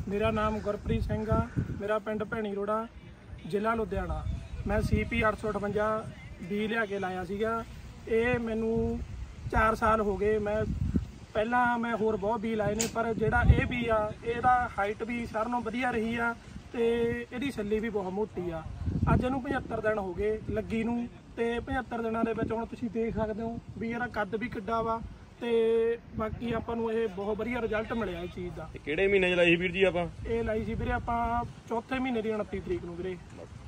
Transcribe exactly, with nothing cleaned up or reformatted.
मेरा नाम गुरप्रीत सिंह आ, मेरा पिंड भैणी रोड़ा, जिला लुधियाना। मैं सी पी अठ सौ अठवंजा बी लिया के लाया सीगा। ये मैनू चार साल हो गए। मैं पहला मैं होर बहुत बी लाए ने, पर जिहड़ा ये बी आ इहदा हाइट भी सारिਆਂ नालों वधिया रही आ ते इहदी छल्ली भी बहुत मोटी आ। अज इहनूं पचहत्तर दिन हो गए लगी नूं ते पचहत्तर दिनां दे विच हुण तुसीं देख सकदे हो भी इहदा कद भी किड्डा वा ते बाकी आपां नूं ये बहुत वधिया रिजल्ट मिलिਆ इस चीज़ का। किहड़े महीने च लाਈ ਸੀ ਵੀਰ ਜੀ ਆਪਾਂ? ਇਹ ਲਾਈ ਸੀ ਵੀਰੇ ਆਪਾਂ ਚੌਥੇ ਮਹੀਨੇ ਦੀ उनतीस ਤਰੀਕ ਨੂੰ ਵੀਰੇ।